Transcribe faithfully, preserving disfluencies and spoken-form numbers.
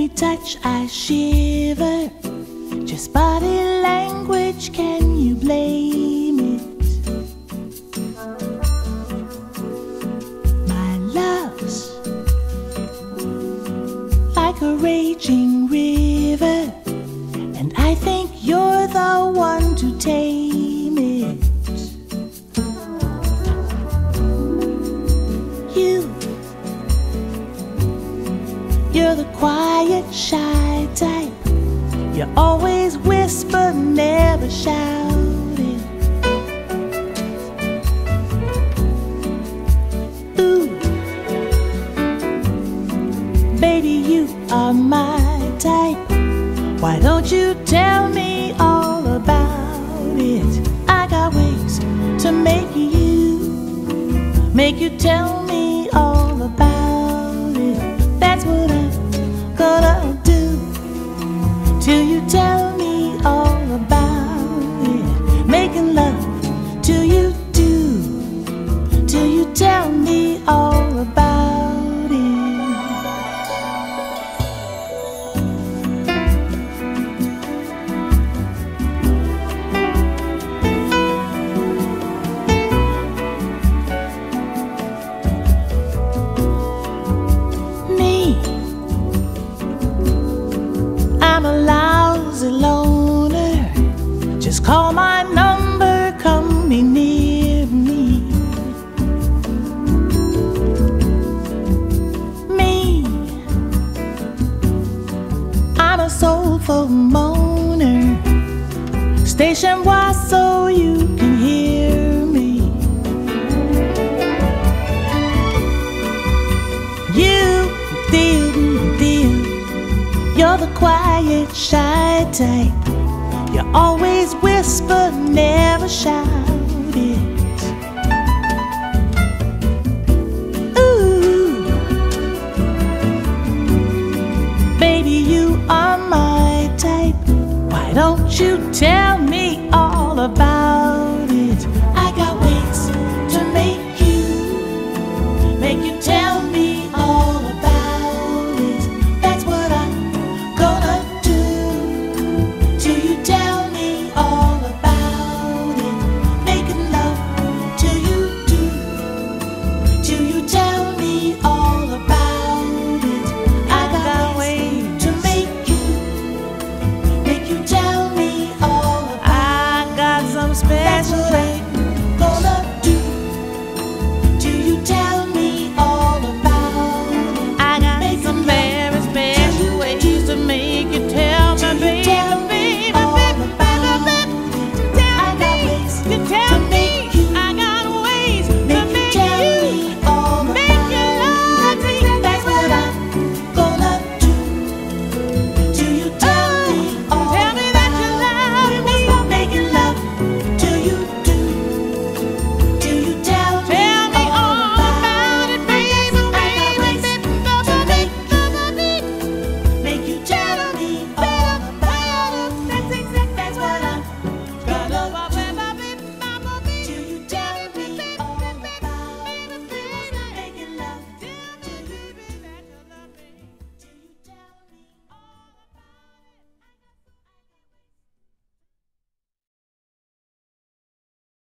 we touch, I shiver. Just body language, can you blame it? My love's like a raging river, and I think you're the one to tame it. You, you're the quiet, shy type. You always whisper, never shout it. Ooh, baby, you are my type. Why don't you tell me all about it? I got ways to make you, make you tell me all about it. That's what I'm gonna do, till you tell me all about it. Making love till you do, till you tell me all about it. Me, I'm a lousy loner. Just call my number, come be near me. Me, I'm a soulful moaner. Station wide so you can hear me. You, deal, deal. You're the quiet, shy type. You always whisper, never shout.